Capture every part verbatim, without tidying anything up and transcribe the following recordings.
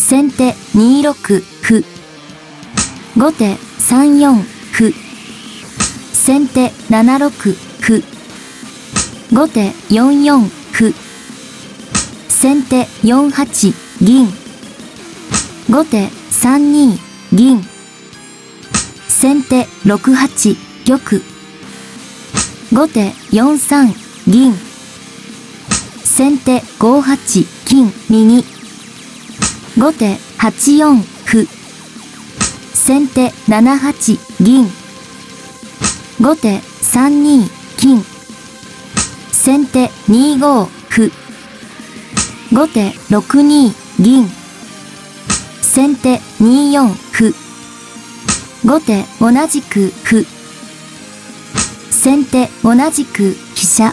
先手にろく歩。後手さんよん歩。先手ななろく歩。後手よんよん歩。先手よんはち銀。後手さんに銀。先手ろくはち玉。後手よんさん銀。先手ごはち金右。後手はちよん歩。先手ななはち銀。後手さんに金。先手にご歩。後手ろくに銀。先手によん歩。後手同じく歩。先手同じく飛車。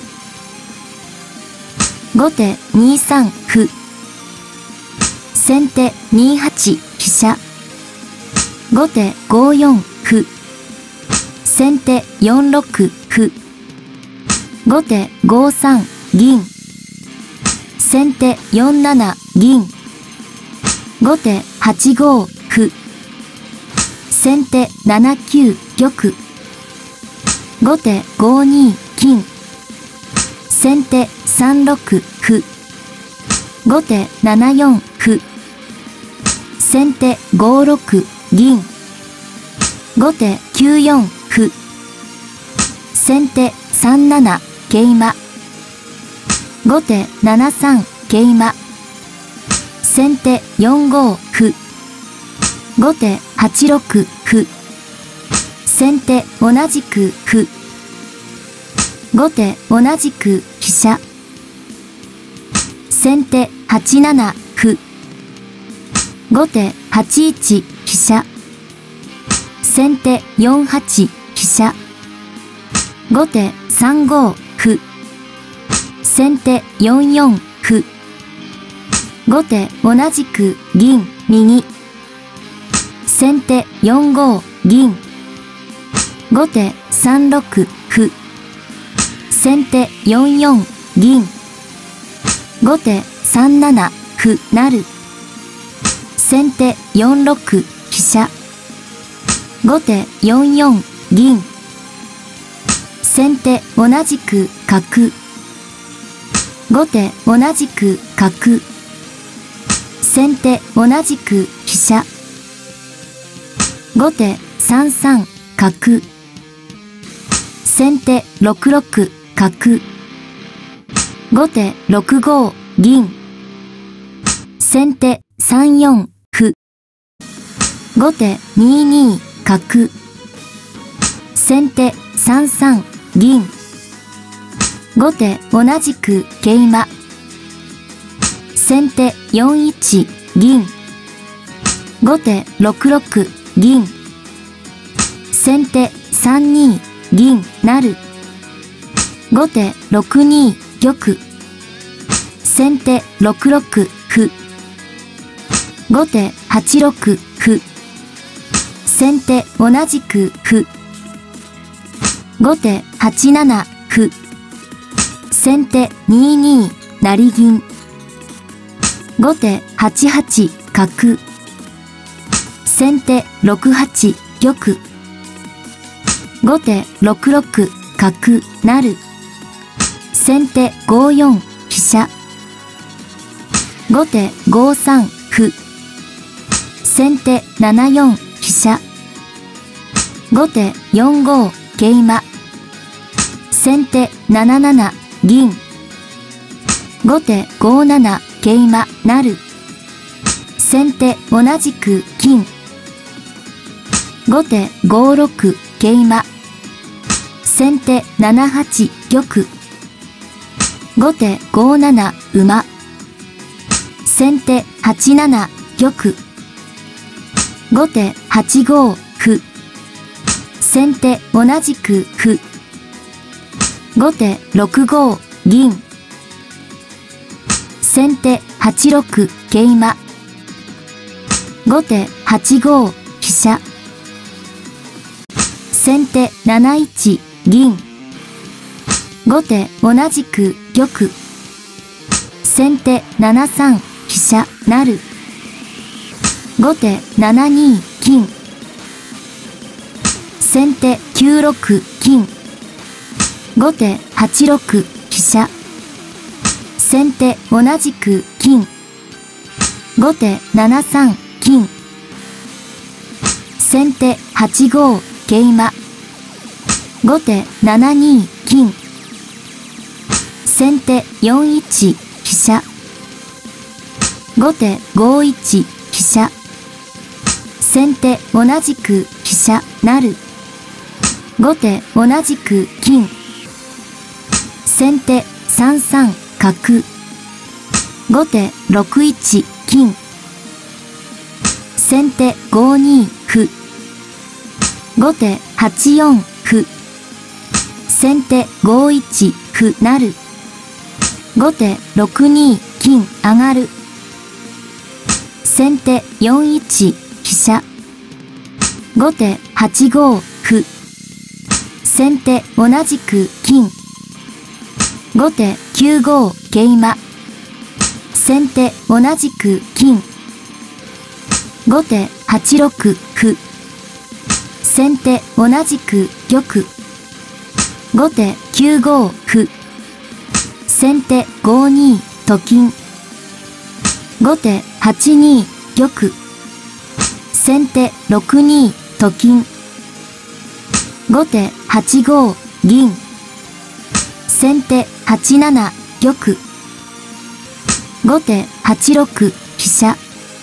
後手にさん歩。先手にはち飛車。後手ごよん歩。先手よんろく歩。後手ごさん銀。先手よんなな銀。後手はちご歩。先手ななきゅう玉。後手ごに金。先手さんろく歩。後手ななよん歩。先手ごろく銀。後手きゅうよん歩。先手さんなな桂馬。後手ななさん桂馬。先手よんご歩。後手はちろく歩。先手同じく歩。後手同じく飛車。先手はちなな歩。後手はちいち飛車。先手よんはち飛車。後手さんご歩。先手よんよん歩。後手同じく銀右。先手よんご銀。後手さんろく歩。先手よんよん銀。後手さんなな歩成。先手よんろく飛車。後手よんよん銀。先手同じく角。後手同じく角。先手同じく飛車。後手さんさん角。先手ろくろく角。後手ろくご銀。先手さんよん歩。後手にに角。先手さんさん銀。後手同じく桂馬。先手よんいち銀。後手ろくろく銀。先手さんに銀成。後手ろくに玉。先手ろくろく歩。後手はちろく歩。先手同じく歩。後手はちなな歩。先手にに成銀。後手はちはち角。先手ろくはち玉。後手ろくろく角成。先手ごよん飛車。後手ごさん歩。先手ななよん飛車。後手よんご桂馬。先手なななな銀。後手ごなな桂馬成。先手同じく金。後手ごろく桂馬。先手ななはち玉。後手ごなな馬。先手はちなな玉。後手はちご歩。先手同じく歩。後手ろくご銀。先手はちろく桂馬。後手はちご飛車。先手なないち銀。後手同じく玉。先手ななさん飛車成。 後手ななに金。先手きゅうろく金。後手はちろく飛車。先手同じく金。後手ななさん金。先手はちご桂馬。後手ななに金。先手よんいち飛車。後手ごいち飛車。先手同じく飛車成。後手同じく金。先手さんさん角。後手ろくいち金。先手ごに歩。後手はちよん歩。先手ごいち歩成。後手ろくに金上がる。先手よんいち飛車。後手はちご歩。先手同じく金。後手きゅうご桂馬。先手同じく金。後手はちろく歩。先手同じく玉。後手きゅうご歩。先手ごにと金。後手はちに玉。先手ろくにと金。後手はちご銀。先手はちなな玉。後手はちろく飛車。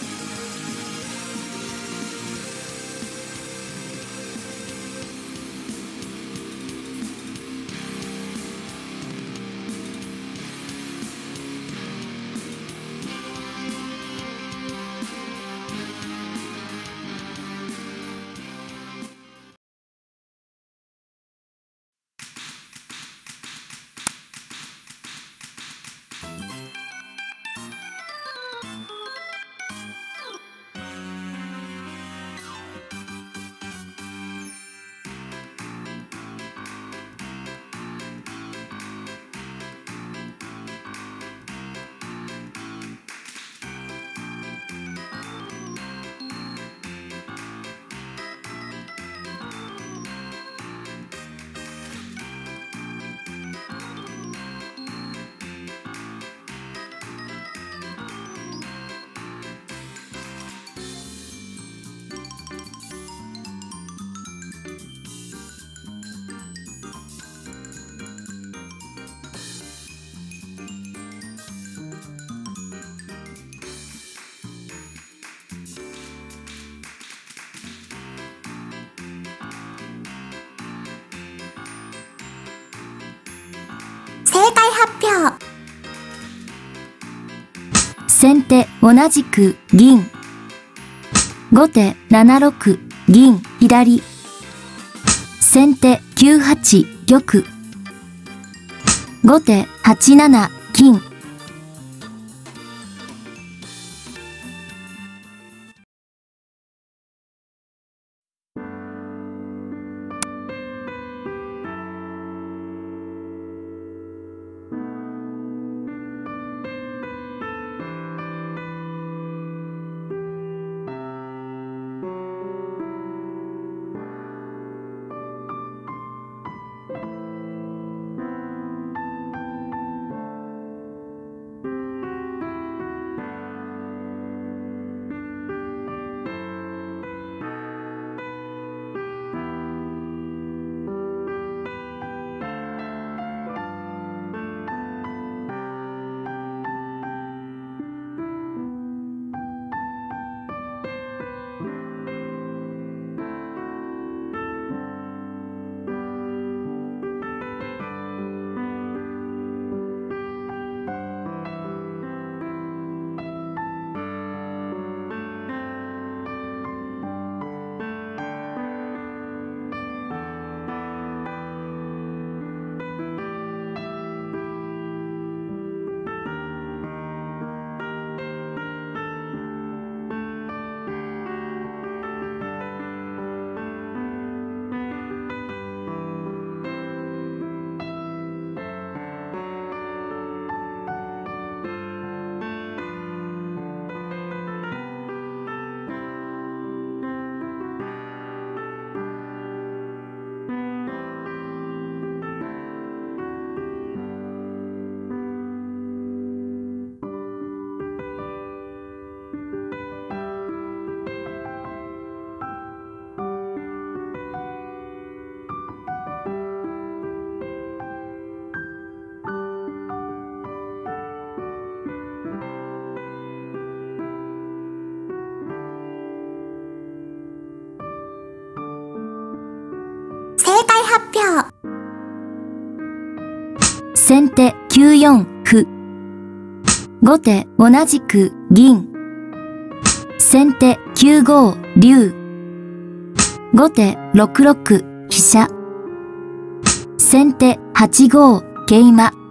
正解発表。 先手同じく銀。後手ななろく銀左。先手きゅうはち玉。後手はちなな金。 発表。 先手きゅうよん歩。後手同じく銀。先手きゅうご竜。後手ろくろく飛車。先手はちご桂馬。